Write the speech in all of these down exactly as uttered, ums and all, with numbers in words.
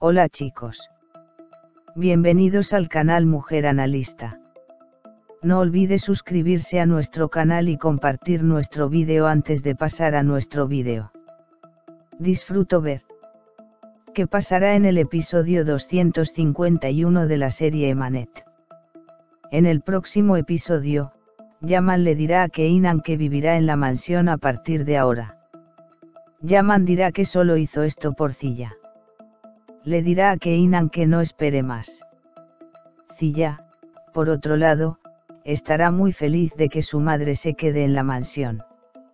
Hola chicos. Bienvenidos al canal Mujer Analista. No olvide suscribirse a nuestro canal y compartir nuestro vídeo antes de pasar a nuestro vídeo. Disfruto ver qué pasará en el episodio doscientos cincuenta y uno de la serie Emanet. En el próximo episodio, Yaman le dirá a Keinan que vivirá en la mansión a partir de ahora. Yaman dirá que solo hizo esto por Ziya. Le dirá a Keinan que no espere más. Ziya, por otro lado, estará muy feliz de que su madre se quede en la mansión.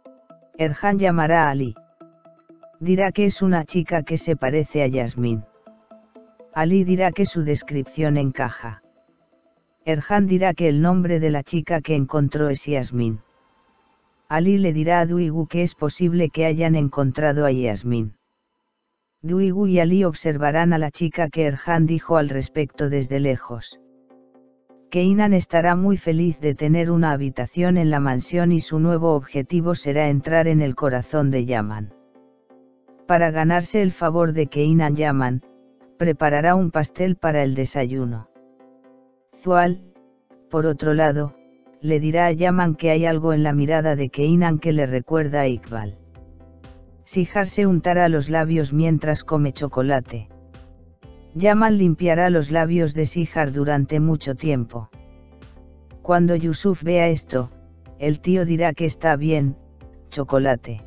Erhan llamará a Ali. Dirá que es una chica que se parece a Yasmín. Ali dirá que su descripción encaja. Erhan dirá que el nombre de la chica que encontró es Yasmín. Ali le dirá a Duigu que es posible que hayan encontrado a Yasmín. Duigu y Ali observarán a la chica que Erhan dijo al respecto desde lejos. Keinan estará muy feliz de tener una habitación en la mansión y su nuevo objetivo será entrar en el corazón de Yaman. Para ganarse el favor de Keinan, Yaman preparará un pastel para el desayuno. Zual, por otro lado, le dirá a Yaman que hay algo en la mirada de Keinan que le recuerda a Iqbal. Sihar se untará los labios mientras come chocolate. Yaman limpiará los labios de Sihar durante mucho tiempo. Cuando Yusuf vea esto, el tío dirá que está bien, chocolate.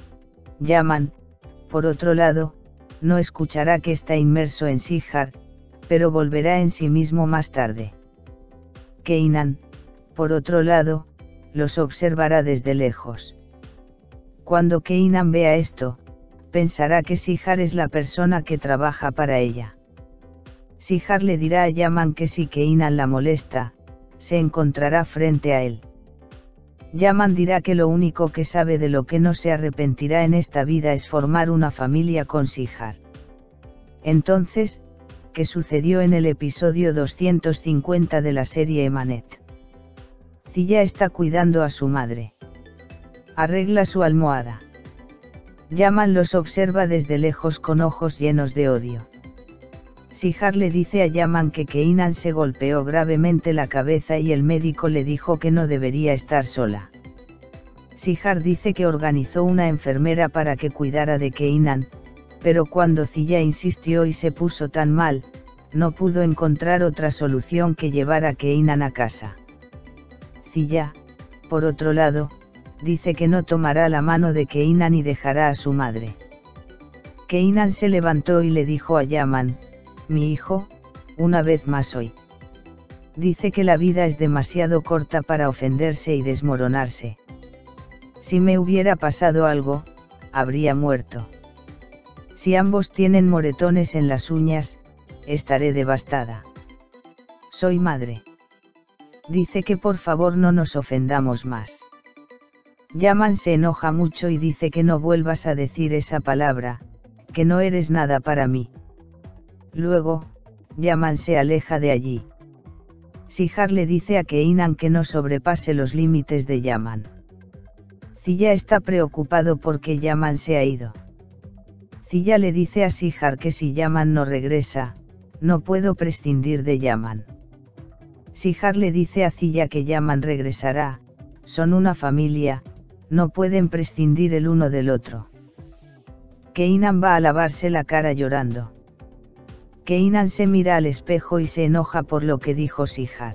Yaman, por otro lado, no escuchará que está inmerso en Sihar, pero volverá en sí mismo más tarde. Keinan, por otro lado, los observará desde lejos. Cuando Keinan vea esto, pensará que Sihar es la persona que trabaja para ella. Sihar le dirá a Yaman que si Keinan la molesta, se encontrará frente a él. Yaman dirá que lo único que sabe de lo que no se arrepentirá en esta vida es formar una familia con Sihar. Entonces, ¿qué sucedió en el episodio doscientos cincuenta de la serie Emanet? Ziya está cuidando a su madre. Arregla su almohada. Yaman los observa desde lejos con ojos llenos de odio. Sihar le dice a Yaman que Keinan se golpeó gravemente la cabeza y el médico le dijo que no debería estar sola. Sihar dice que organizó una enfermera para que cuidara de Keinan, pero cuando Ziya insistió y se puso tan mal, no pudo encontrar otra solución que llevar a Keinan a casa. Ziya, por otro lado, dice que no tomará la mano de Keinan y dejará a su madre. Keinan se levantó y le dijo a Yaman, mi hijo, una vez más hoy. Dice que la vida es demasiado corta para ofenderse y desmoronarse. Si me hubiera pasado algo, habría muerto. Si ambos tienen moretones en las uñas, estaré devastada. Soy madre. Dice que por favor no nos ofendamos más. Yaman se enoja mucho y dice que no vuelvas a decir esa palabra, que no eres nada para mí. Luego, Yaman se aleja de allí. Sihar le dice a Keinan que no sobrepase los límites de Yaman. Ziya está preocupado porque Yaman se ha ido. Ziya le dice a Sihar que si Yaman no regresa, no puedo prescindir de Yaman. Sihar le dice a Ziya que Yaman regresará, son una familia, no pueden prescindir el uno del otro. Keinan va a lavarse la cara llorando. Keinan se mira al espejo y se enoja por lo que dijo Sihar.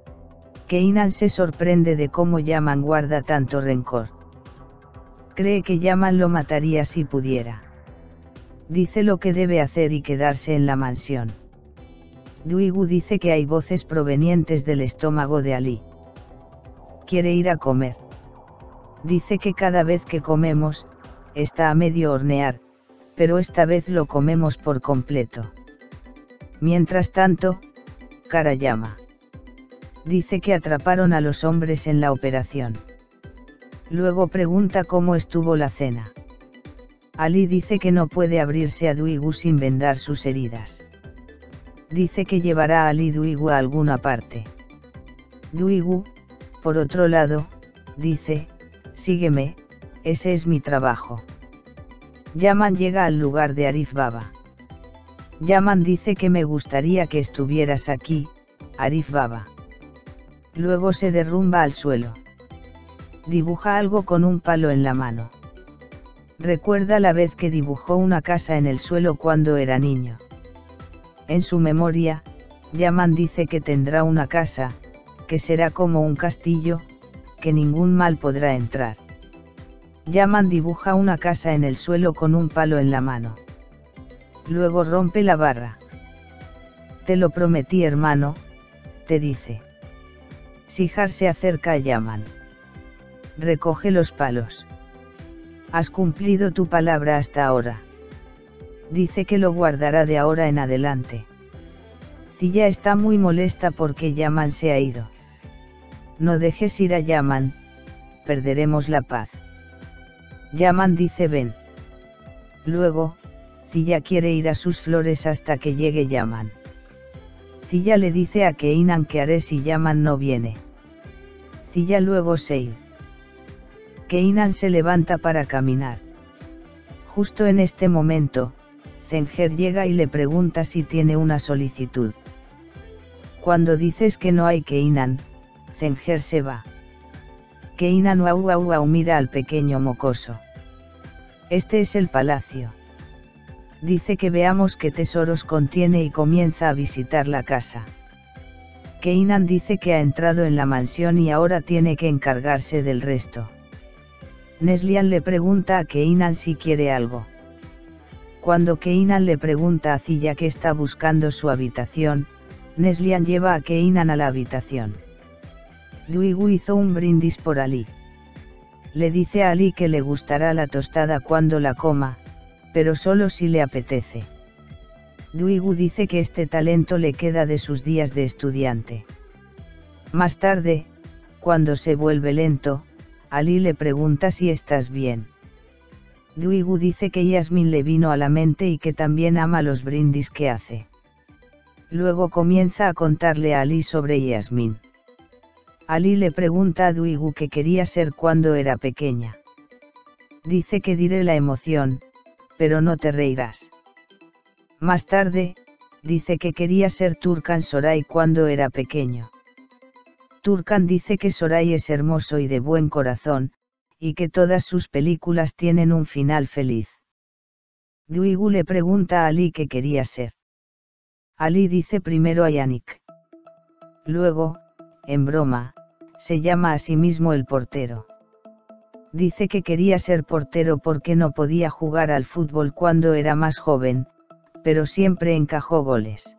Keinan se sorprende de cómo Yaman guarda tanto rencor. Cree que Yaman lo mataría si pudiera. Dice lo que debe hacer y quedarse en la mansión. Duigu dice que hay voces provenientes del estómago de Ali. Quiere ir a comer. Dice que cada vez que comemos, está a medio hornear, pero esta vez lo comemos por completo. Mientras tanto, Kara llama. Dice que atraparon a los hombres en la operación. Luego pregunta cómo estuvo la cena. Ali dice que no puede abrirse a Duigu sin vendar sus heridas. Dice que llevará a Ali Duigu a alguna parte. Duigu, por otro lado, dice, sígueme, ese es mi trabajo. Yaman llega al lugar de Arif Baba. Yaman dice que me gustaría que estuvieras aquí, Arif Baba. Luego se derrumba al suelo. Dibuja algo con un palo en la mano. Recuerda la vez que dibujó una casa en el suelo cuando era niño. En su memoria, Yaman dice que tendrá una casa, que será como un castillo, que ningún mal podrá entrar. Yaman dibuja una casa en el suelo con un palo en la mano. Luego rompe la barra. Te lo prometí, hermano, te dice. Sihar se acerca a Yaman. Recoge los palos. Has cumplido tu palabra hasta ahora. Dice que lo guardará de ahora en adelante. Ziya está muy molesta porque Yaman se ha ido. No dejes ir a Yaman, perderemos la paz. Yaman dice ven. Luego, Ziya quiere ir a sus flores hasta que llegue Yaman. Ziya le dice a Keinan que haré si Yaman no viene. Ziya luego se irá. Keinan se levanta para caminar. Justo en este momento, Zenger llega y le pregunta si tiene una solicitud. Cuando dices que no hay Keinan, Zenger se va. Keinan wow wow wow mira al pequeño mocoso. Este es el palacio. Dice que veamos qué tesoros contiene y comienza a visitar la casa. Keinan dice que ha entrado en la mansión y ahora tiene que encargarse del resto. Neslihan le pregunta a Keinan si quiere algo. Cuando Keinan le pregunta a Ziya que está buscando su habitación, Neslihan lleva a Keinan a la habitación. Duigu hizo un brindis por Ali. Le dice a Ali que le gustará la tostada cuando la coma, pero solo si le apetece. Duigu dice que este talento le queda de sus días de estudiante. Más tarde, cuando se vuelve lento, Ali le pregunta si estás bien. Duigu dice que Yasmin le vino a la mente y que también ama los brindis que hace. Luego comienza a contarle a Ali sobre Yasmin. Ali le pregunta a Duigu qué quería ser cuando era pequeña. Dice que diré la emoción, pero no te reirás. Más tarde, dice que quería ser Turkan Soray cuando era pequeño. Turkan dice que Soray es hermoso y de buen corazón, y que todas sus películas tienen un final feliz. Duigu le pregunta a Ali qué quería ser. Ali dice primero a Yannick. Luego, en broma, se llama a sí mismo el portero. Dice que quería ser portero porque no podía jugar al fútbol cuando era más joven, pero siempre encajó goles.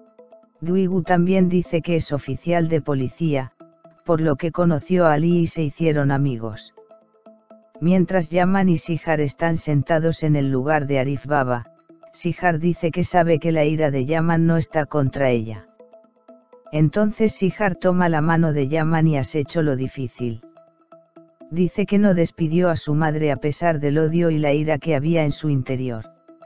Duigu también dice que es oficial de policía, por lo que conoció a Ali y se hicieron amigos. Mientras Yaman y Sihar están sentados en el lugar de Arif Baba, Sihar dice que sabe que la ira de Yaman no está contra ella. Entonces Sihar toma la mano de Yaman y has hecho lo difícil. Dice que no despidió a su madre a pesar del odio y la ira que había en su interior.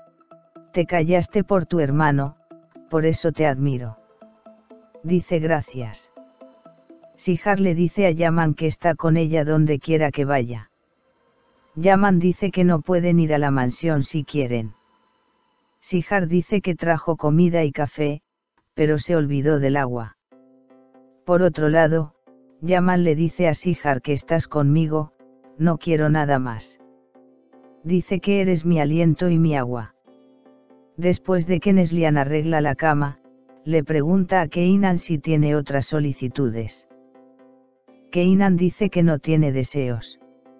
Te callaste por tu hermano, por eso te admiro. Dice gracias. Sihar le dice a Yaman que está con ella donde quiera que vaya. Yaman dice que no pueden ir a la mansión si quieren. Sihar dice que trajo comida y café, pero se olvidó del agua. Por otro lado, Yaman le dice a Sihar que estás conmigo, no quiero nada más. Dice que eres mi aliento y mi agua. Después de que Neslihan arregla la cama, le pregunta a Keinan si tiene otras solicitudes. Keinan dice que no tiene deseos.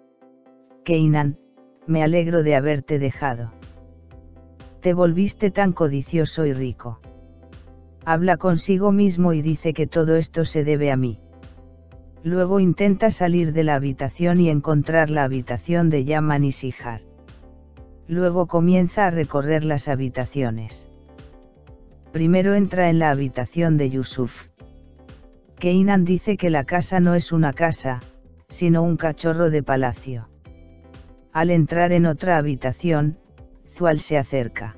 Keinan, me alegro de haberte dejado. Te volviste tan codicioso y rico. Habla consigo mismo y dice que todo esto se debe a mí. Luego intenta salir de la habitación y encontrar la habitación de Yaman y Sihar. Luego comienza a recorrer las habitaciones. Primero entra en la habitación de Yusuf. Keinan dice que la casa no es una casa, sino un cachorro de palacio. Al entrar en otra habitación, Zual se acerca.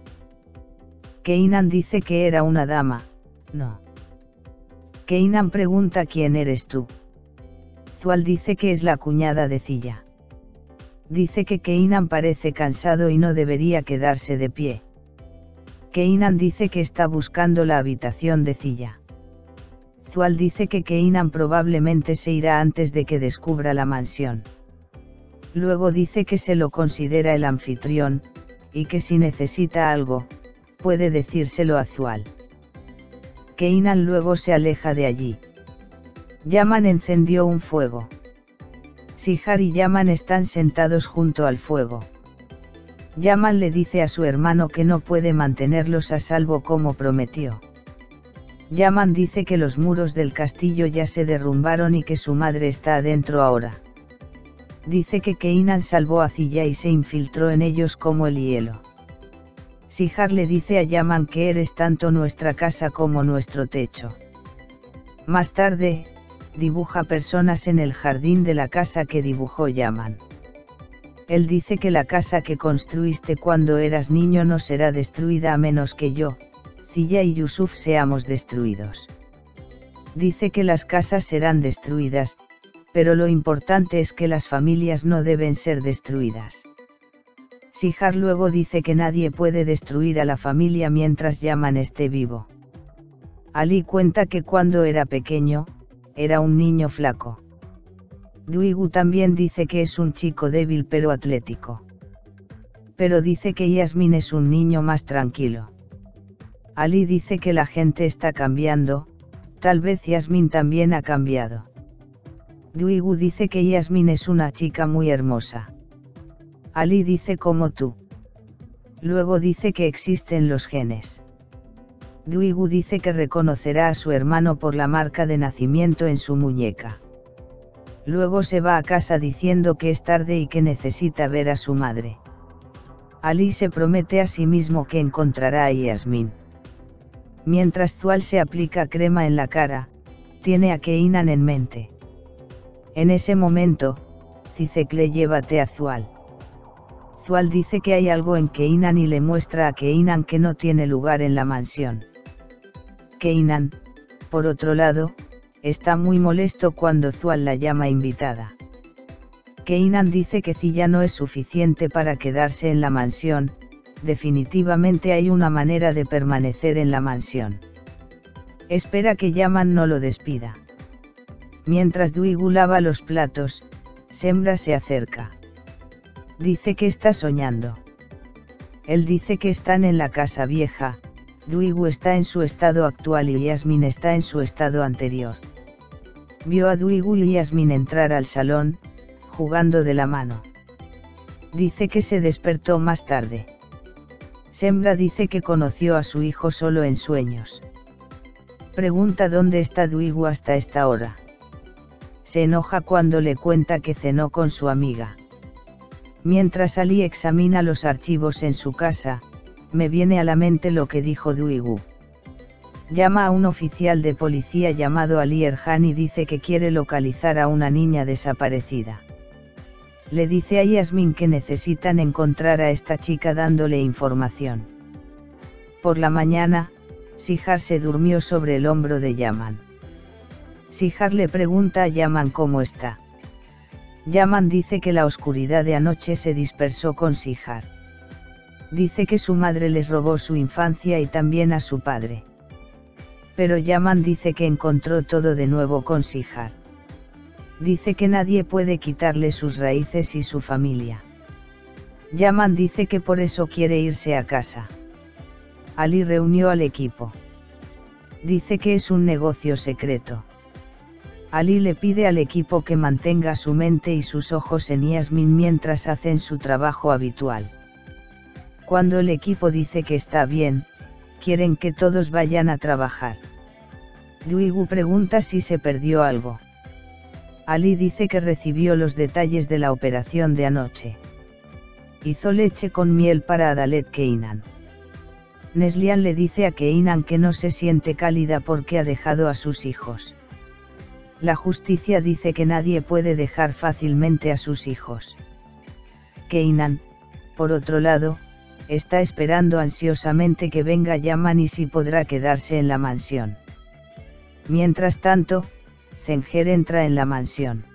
Keinan dice que era una dama, no. Keinan pregunta quién eres tú. Zual dice que es la cuñada de Ziya. Dice que Keinan parece cansado y no debería quedarse de pie. Keinan dice que está buscando la habitación de Zilla. Zual dice que Keinan probablemente se irá antes de que descubra la mansión. Luego dice que se lo considera el anfitrión, y que si necesita algo, puede decírselo a Zual. Keinan luego se aleja de allí. Yaman encendió un fuego. Sihar y Yaman están sentados junto al fuego. Yaman le dice a su hermano que no puede mantenerlos a salvo como prometió. Yaman dice que los muros del castillo ya se derrumbaron y que su madre está adentro ahora. Dice que Keinan salvó a Zilla y se infiltró en ellos como el hielo. Sihar le dice a Yaman que eres tanto nuestra casa como nuestro techo. Más tarde, dibuja personas en el jardín de la casa que dibujó Yaman. Él dice que la casa que construiste cuando eras niño no será destruida a menos que yo, Zilla y Yusuf seamos destruidos. Dice que las casas serán destruidas, pero lo importante es que las familias no deben ser destruidas. Sihar luego dice que nadie puede destruir a la familia mientras Yaman esté vivo. Ali cuenta que cuando era pequeño, era un niño flaco. Duigu también dice que es un chico débil pero atlético. Pero dice que Yasmin es un niño más tranquilo. Ali dice que la gente está cambiando, tal vez Yasmin también ha cambiado. Duigu dice que Yasmin es una chica muy hermosa. Ali dice como tú. Luego dice que existen los genes. Duigu dice que reconocerá a su hermano por la marca de nacimiento en su muñeca. Luego se va a casa diciendo que es tarde y que necesita ver a su madre. Ali se promete a sí mismo que encontrará a Yasmin. Mientras Zual se aplica crema en la cara, tiene a Keinan en mente. En ese momento, Zizek le lleva té a Zual. Zual dice que hay algo en Keinan y le muestra a Keinan que no tiene lugar en la mansión. Keinan, por otro lado, está muy molesto cuando Zual la llama invitada. Keinan dice que Zilla no es suficiente para quedarse en la mansión, definitivamente hay una manera de permanecer en la mansión. Espera que Yaman no lo despida. Mientras Duigu lava los platos, Sembra se acerca. Dice que está soñando. Él dice que están en la casa vieja, Duigu está en su estado actual y Yasmin está en su estado anterior. Vio a Duigu y Yasmin entrar al salón, jugando de la mano. Dice que se despertó más tarde. Sembra dice que conoció a su hijo solo en sueños. Pregunta dónde está Duigu hasta esta hora. Se enoja cuando le cuenta que cenó con su amiga. Mientras Ali examina los archivos en su casa, me viene a la mente lo que dijo Duigu. Llama a un oficial de policía llamado Ali Erhan y dice que quiere localizar a una niña desaparecida. Le dice a Yasmin que necesitan encontrar a esta chica dándole información. Por la mañana, Sihar se durmió sobre el hombro de Yaman. Sihar le pregunta a Yaman cómo está. Yaman dice que la oscuridad de anoche se dispersó con Sihar. Dice que su madre les robó su infancia y también a su padre. Pero Yaman dice que encontró todo de nuevo con Sihar. Dice que nadie puede quitarle sus raíces y su familia. Yaman dice que por eso quiere irse a casa. Ali reunió al equipo. Dice que es un negocio secreto. Ali le pide al equipo que mantenga su mente y sus ojos en Yasmin mientras hacen su trabajo habitual. Cuando el equipo dice que está bien, quieren que todos vayan a trabajar. Duigu pregunta si se perdió algo. Ali dice que recibió los detalles de la operación de anoche. Hizo leche con miel para Adalet Keinan. Neslihan le dice a Keinan que no se siente cálida porque ha dejado a sus hijos. La justicia dice que nadie puede dejar fácilmente a sus hijos. Keinan, por otro lado, está esperando ansiosamente que venga Yaman y si podrá quedarse en la mansión. Mientras tanto, Zenger entra en la mansión.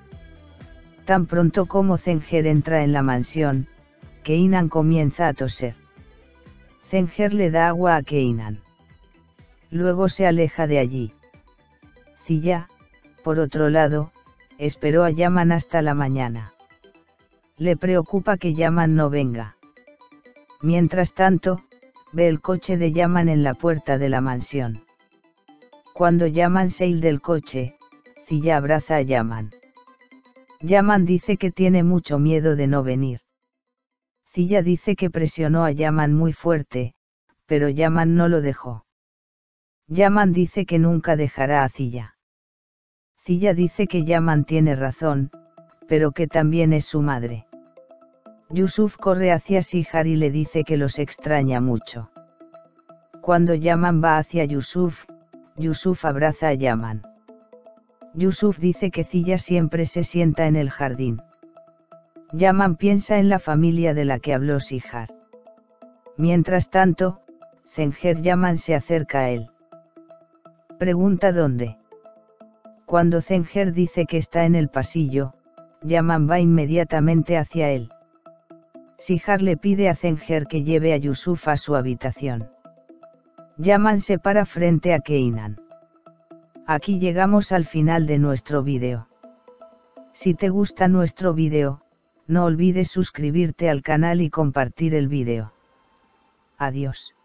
Tan pronto como Zenger entra en la mansión, Keinan comienza a toser. Zenger le da agua a Keinan. Luego se aleja de allí. Zilla, por otro lado, esperó a Yaman hasta la mañana. Le preocupa que Yaman no venga. Mientras tanto, ve el coche de Yaman en la puerta de la mansión. Cuando Yaman sale del coche, Zilla abraza a Yaman. Yaman dice que tiene mucho miedo de no venir. Zilla dice que presionó a Yaman muy fuerte, pero Yaman no lo dejó. Yaman dice que nunca dejará a Zilla. Zilla dice que Yaman tiene razón, pero que también es su madre. Yusuf corre hacia Sihar y le dice que los extraña mucho. Cuando Yaman va hacia Yusuf, Yusuf abraza a Yaman. Yusuf dice que Zilla siempre se sienta en el jardín. Yaman piensa en la familia de la que habló Sihar. Mientras tanto, Zenger Yaman se acerca a él. Pregunta dónde. Cuando Zenger dice que está en el pasillo, Yaman va inmediatamente hacia él. Sihar le pide a Zenger que lleve a Yusuf a su habitación. Yaman se para frente a Keinan. Aquí llegamos al final de nuestro vídeo. Si te gusta nuestro vídeo, no olvides suscribirte al canal y compartir el vídeo. Adiós.